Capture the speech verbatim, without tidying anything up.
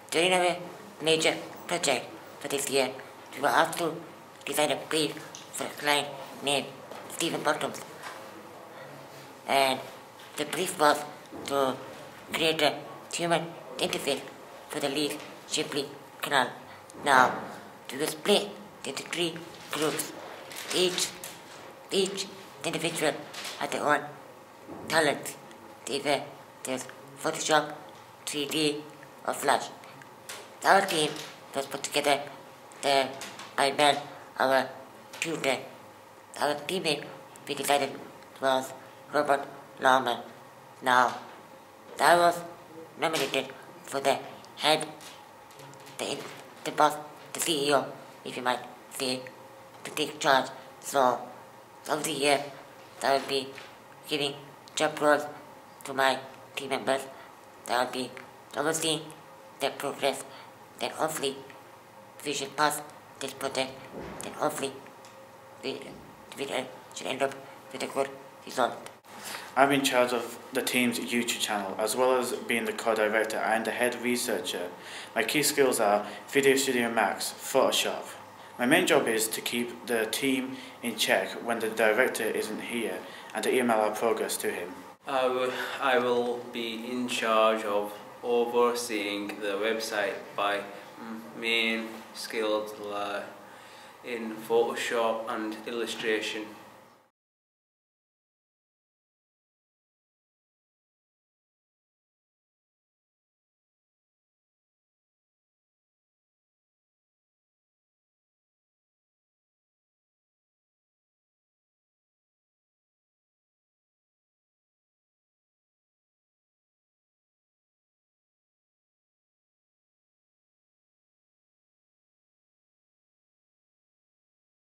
During our major project for this year, we were asked to design a brief for a client named Stephen Bottoms. And the brief was to create a human interface for the Leeds Shipley Canal. Now, we will split into three groups. Each, each individual had their own talents, either there's Photoshop, three D, or Flash. Our team was put together the, by Mel, our tutor. Our teammate we decided was Robert Lawman. Now, I was nominated for the head, the, the boss, the C E O, if you might say, to take charge. So, over the year, I will be giving job roles to my team members. I will be overseeing their progress. Then hopefully we should pass this project. Then hopefully we, we should end up with a good result. I'm in charge of the team's YouTube channel, as well as being the co-director and the head researcher. My key skills are Video Studio Max, Photoshop. My main job is to keep the team in check when the director isn't here and to email our progress to him. I will, I will be in charge of overseeing the website. By main skills uh, in Photoshop and illustration.